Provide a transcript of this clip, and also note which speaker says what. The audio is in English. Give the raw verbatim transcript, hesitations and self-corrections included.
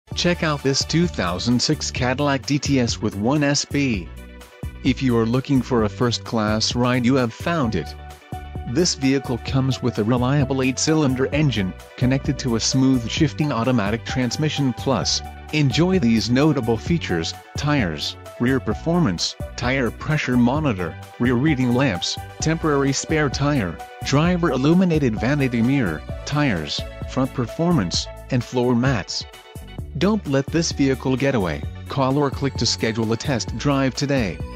Speaker 1: Check out this two thousand six Cadillac D T S with one S B. If you are looking for a first-class ride, you have found it. This vehicle comes with a reliable eight-cylinder engine, connected to a smooth shifting automatic transmission. Plus, enjoy these notable features: tires, rear performance, tire pressure monitor, rear reading lamps, temporary spare tire, driver illuminated vanity mirror, tires, front performance, and floor mats. Don't let this vehicle get away. Call or click to schedule a test drive today.